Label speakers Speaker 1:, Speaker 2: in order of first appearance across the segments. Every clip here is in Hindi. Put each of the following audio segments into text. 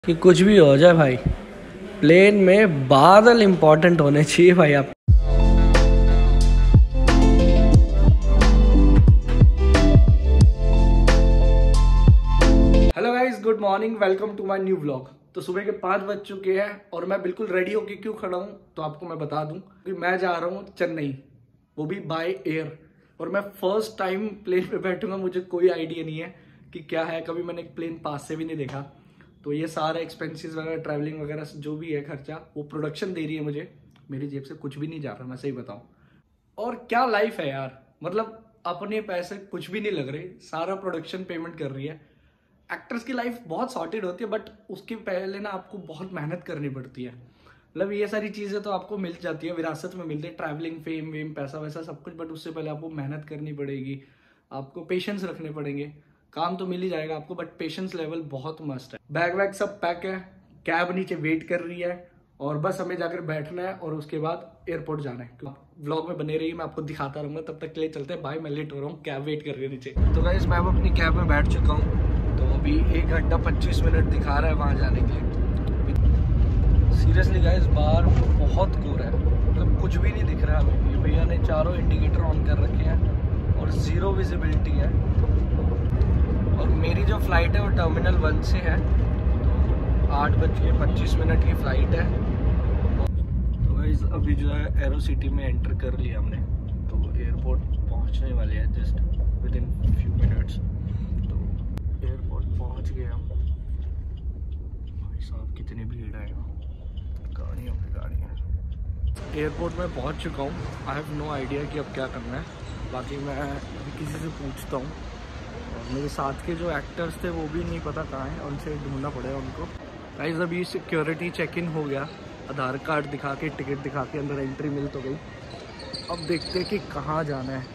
Speaker 1: कि कुछ भी हो जाए भाई, प्लेन में बादल इंपॉर्टेंट होने चाहिए भाई। आप hello guys, good morning, welcome to my new vlog. तो सुबह के 5 बज चुके हैं और मैं बिल्कुल रेडी होके क्यों खड़ा हूँ तो आपको मैं बता दूं कि मैं जा रहा हूँ चेन्नई, वो भी बाय एयर। और मैं फर्स्ट टाइम प्लेन पे बैठूंगा, मुझे कोई आइडिया नहीं है कि क्या है, कभी मैंने एक प्लेन पास से भी नहीं देखा। तो ये सारे एक्सपेंसेस वगैरह, ट्रैवलिंग वगैरह जो भी है खर्चा, वो प्रोडक्शन दे रही है मुझे। मेरी जेब से कुछ भी नहीं जा रहा, मैं सही बताऊं। और क्या लाइफ है यार, मतलब अपने पैसे कुछ भी नहीं लग रहे, सारा प्रोडक्शन पेमेंट कर रही है। एक्टर्स की लाइफ बहुत सॉर्टेड होती है, बट उसके पहले ना आपको बहुत मेहनत करनी पड़ती है। मतलब ये सारी चीज़ें तो आपको मिल जाती है, विरासत में मिलती है, ट्रैवलिंग, फेम वेम, पैसा वैसा सब कुछ। बट उससे पहले आपको मेहनत करनी पड़ेगी, आपको पेशेंस रखने पड़ेंगे। काम तो मिल ही जाएगा आपको, बट पेशेंस लेवल बहुत मस्ट है। बैग वैग सब पैक है, कैब नीचे वेट कर रही है और बस हमें जाकर बैठना है और उसके बाद एयरपोर्ट जाना है। व्लॉग में बने रहिए, मैं आपको दिखाता रहूंगा। तब तक के लिए चलते हैं, बाय। मैं लेट हो रहा हूँ, कैब वेट कर रही है नीचे। तो गाइस, मैं अपनी कैब में बैठ चुका हूँ। तो अभी 1 घंटा 25 मिनट दिखा रहा है वहाँ जाने के लिए। सीरियसली गाइस, बाहर बहुत कोहरा है, मतलब कुछ भी नहीं दिख रहा है हमें। ये भैया ने चारों इंडिकेटर ऑन कर रखे हैं और ज़ीरो विजिबिलिटी है। और मेरी जो फ्लाइट है वो टर्मिनल 1 से है, तो 8:25 की फ़्लाइट है। तो गाइस, अभी जो है एरो सिटी में एंटर कर लिया हमने, तो एयरपोर्ट पहुंचने वाले हैं just within few minutes. तो एयरपोर्ट पहुंच गए हम। भाई साहब, कितनी भीड़ है यहाँ, गाड़ियों पे गाड़ियाँ। एयरपोर्ट में पहुंच चुका हूँ। आई हैव नो आइडिया कि अब क्या करना है। बाकी मैं अभी किसी से पूछता हूँ। और मेरे साथ के जो एक्टर्स थे वो भी नहीं पता कहाँ हैं, उनसे ढूंढना पड़ेगा उनको। गाइस, अभी सिक्योरिटी चेक इन हो गया, आधार कार्ड दिखा के, टिकट दिखा के अंदर एंट्री मिल तो गई। अब देखते हैं कि कहाँ जाना है।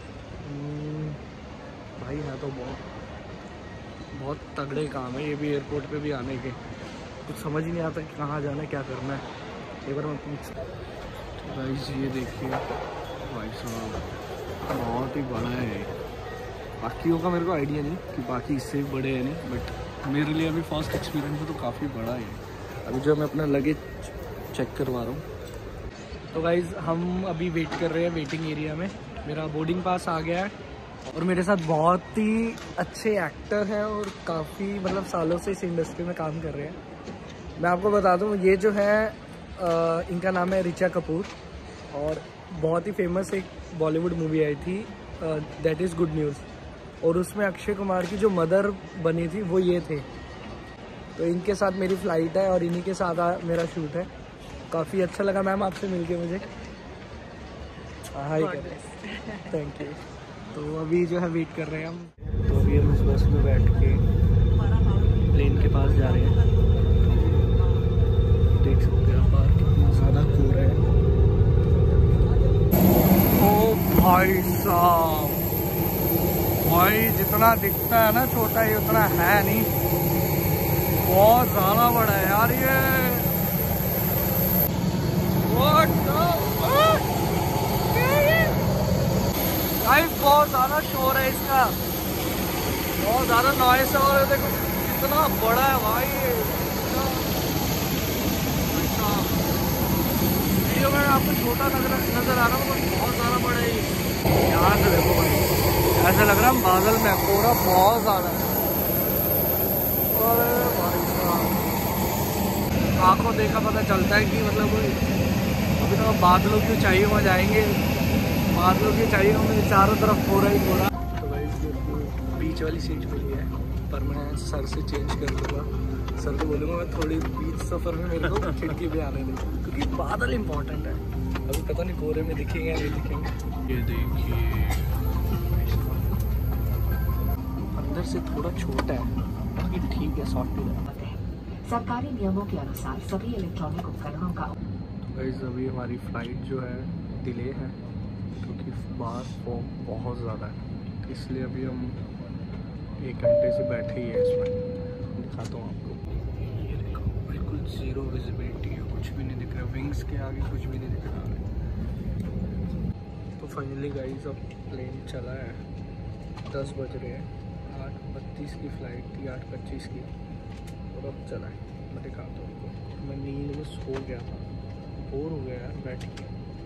Speaker 1: भाई है तो बहुत तगड़े काम है ये भी, एयरपोर्ट पे भी आने के। कुछ समझ ही नहीं आता कि कहाँ जाना है, क्या करना है। एक बार मैं पूछ। तो गाइस, ये देखिए भाई साहब, बहुत ही बड़ा है। बाकियों का मेरे को आइडिया नहीं कि बाकी इससे भी बड़े हैं नहीं, बट मेरे लिए अभी फर्स्ट एक्सपीरियंस है तो काफ़ी बड़ा है। अभी जो मैं अपना लगेज चेक करवा रहा हूँ। तो गाइज़, हम अभी वेट कर रहे हैं वेटिंग एरिया में। मेरा बोर्डिंग पास आ गया है और मेरे साथ बहुत ही अच्छे एक्टर हैं और काफ़ी मतलब सालों से इस इंडस्ट्री में काम कर रहे हैं। मैं आपको बता दूँ, ये जो है इनका नाम है ऋचा कपूर, और बहुत ही फेमस एक बॉलीवुड मूवी आई थी, दैट इज़ गुड न्यूज़। और उसमें अक्षय कुमार की जो मदर बनी थी वो ये थे। तो इनके साथ मेरी फ़्लाइट है और इन्हीं के साथ मेरा शूट है। काफ़ी अच्छा लगा मैम आपसे मिलके मुझे। Hi, thank you. तो अभी जो है वेट कर रहे हैं हम। तो अभी हम इस बस में बैठ के प्लेन के पास जा रहे हैं। देख सकते हैं बाहर कितनी ज़्यादा कोहरा है। ओ भाई साहब, भाई जितना दिखता है ना छोटा, ही उतना है नहीं, बहुत ज़्यादा बड़ा है यार ये। बहुत ज़्यादा शोर है इसका, बहुत ज़्यादा नॉइस है। और देखो कितना बड़ा है भाई ये। वीडियो में आपको छोटा नज़र आ रहा है, बहुत ज़्यादा बड़ा है। यहाँ से देखो भाई, ऐसा लग रहा है बादल में, पूरा बहुत ज़्यादा है। और भाई साहब, आँखों देखा पता चलता है कि मतलब अभी तो बादलों की ऊंचाई में जाएंगे, बादलों की ऊंचाई में चारों तरफ पूरा ही पूरा। तो भाई बीच वाली सीट मिली है, पर मैं सर से चेंज कर लूँगा। सर को बोलूँगा मैं थोड़ी बीच सफ़र में मेरे को खिड़की पे आने दें, क्योंकि बादल इंपॉर्टेंट है। अभी पता नहीं कोहरे में दिखेंगे या नहीं दिखेंगे। ये देखिए, अंदर से थोड़ा छोटा है, बाकी ठीक है, सॉर्टेड है।
Speaker 2: सरकारी नियमों के अनुसार सभी इलेक्ट्रॉनिक उपकरणों का।
Speaker 1: गाइस, अभी हमारी फ्लाइट जो है डिले है, क्योंकि बाहर फॉग बहुत ज़्यादा है, इसलिए अभी हम 1 घंटे से बैठे ही हैं इसमें। दिखाता हूँ आपको। ये देखो, बिल्कुल ज़ीरो विजिबिलिटी है, कुछ भी नहीं दिख रहा, विंग्स के आगे कुछ भी नहीं दिख रहा है। तो फाइनली गाइस, अब प्लेन चला है, 10 बज रहे हैं। 8:32 की फ़्लाइट थी, 8:25 की, और अब चला है। मैं दिखाता हूँ आपको। मैं नींद में सो गया था, बोर हो गया यार बैठ के।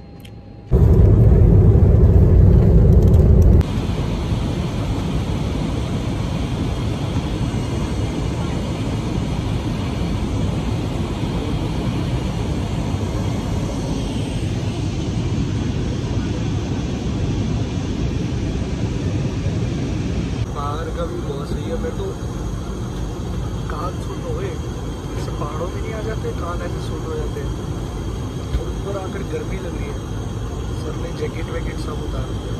Speaker 1: का भी बहुत सही है। मैं तो कान सुन हो गए, जैसे पहाड़ों में नहीं आ जाते कान ऐसे सुन हो जाते हैं। और ऊपर आकर गर्मी लग रही है, सर ने जैकेट वैकेट सब उतार दिया।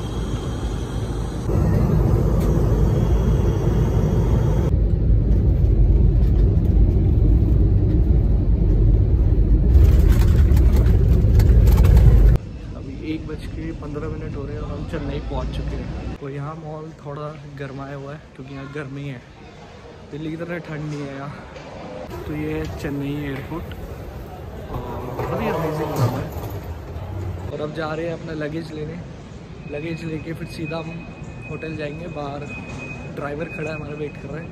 Speaker 1: अभी 1:15 हो रहे हैं और हम चेन्नई पहुंच चुके हैं। तो यहाँ मॉल थोड़ा गर्माया हुआ है क्योंकि यहाँ गर्मी है, दिल्ली की तरह ठंड नहीं है यहाँ। तो ये है चेन्नई एयरपोर्ट और बहुत ही अमेजिंग नाम है। और अब जा रहे हैं अपना लगेज लेने, लगेज लेके फिर सीधा हम होटल जाएंगे। बाहर ड्राइवर खड़ा है हमारा, वेट कर रहा है।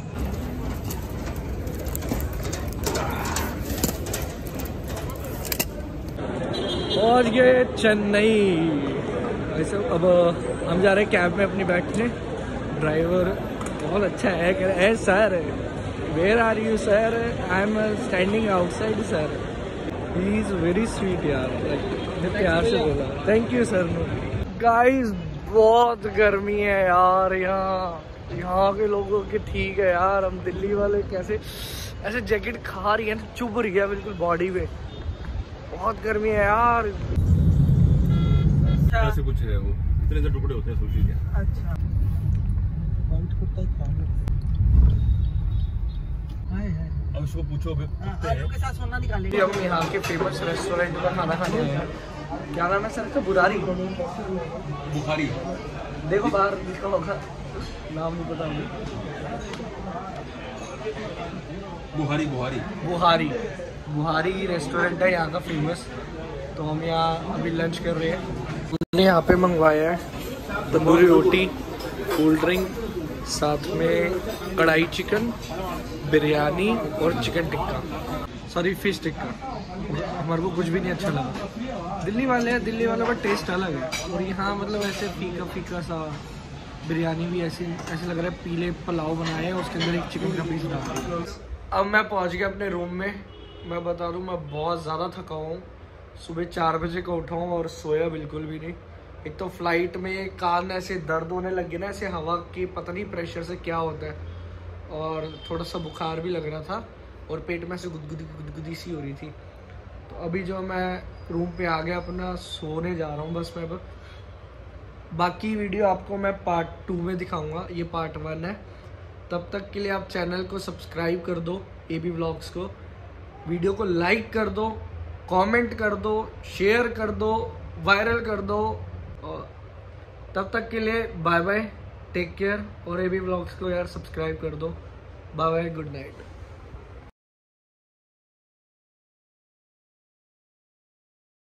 Speaker 1: पहुँच गए चेन्नई। ऐसे अब हम जा रहे हैं कैब में अपनी बैठने। ड्राइवर बहुत अच्छा है, कह रहे sir where are you sir, I am standing outside sir. He is very sweet यार, लाइक प्यार से बोला थैंक यू सर। गाइस बहुत गर्मी है यार यहाँ के लोगों के ठीक है यार। हम दिल्ली वाले कैसे ऐसे जैकेट खा रही है, चुभ रही है बिल्कुल बॉडी पे। बहुत गर्मी है यार।
Speaker 3: ऐसे कुछ है, वो इतने से टुकड़े होते हैं सुशी के।
Speaker 1: अच्छा वाइट कुत्ता
Speaker 3: अब इसको पूछो
Speaker 1: आलू के साथ सोना निकालेंगे। हम यहाँ के फेमस रेस्टोरेंट का खाना खाने आए हैं। क्या नाम है सर का? बुरारी
Speaker 3: बुखारी।
Speaker 1: देखो बाहर लिखा होगा, नाम नहीं पता मुझे।
Speaker 3: बुहारी बुहारी
Speaker 1: बुहारी बुहारी रेस्टोरेंट है यहाँ का फेमस। तो हम यहाँ अभी लंच कर रहे हैं। हमने यहाँ पे मंगवाया है तंदूरी रोटी, कोल्ड ड्रिंक, साथ में कढ़ाई चिकन, बिरयानी और chicken tikka, sorry fish tikka. हमारे को कुछ भी नहीं अच्छा लगा। दिल्ली वाले हैं, दिल्ली वालों का टेस्ट अलग है। और यहाँ मतलब ऐसे फीका फीका सा बिरयानी भी ऐसे लग रहा है पीले पुलाव बनाए हैं, उसके अंदर एक चिकन का पीस डाल। अब मैं पहुँच गया अपने रूम में। मैं बता दूँ मैं बहुत ज़्यादा थका हुआ हूँ। सुबह 4 बजे का उठा हूँ और सोया बिल्कुल भी नहीं। एक तो फ्लाइट में कान ऐसे दर्द होने लग गए ना, ऐसे हवा की पता नहीं प्रेशर से क्या होता है। और थोड़ा सा बुखार भी लग रहा था और पेट में ऐसे गुदगुदी सी हो रही थी। तो अभी जो मैं रूम पे आ गया अपना, सोने जा रहा हूँ बस मैं। अब बाकी वीडियो आपको मैं पार्ट 2 में दिखाऊंगा, ये पार्ट 1 है। तब तक के लिए आप चैनल को सब्सक्राइब कर दो, AB व्लॉग्स को। वीडियो को लाइक कर दो, कमेंट कर दो, शेयर कर दो, वायरल कर दो। और तब तक के लिए बाय बाय, टेक केयर। और AB व्लॉग्स को यार सब्सक्राइब कर दो। Bye bye, good night.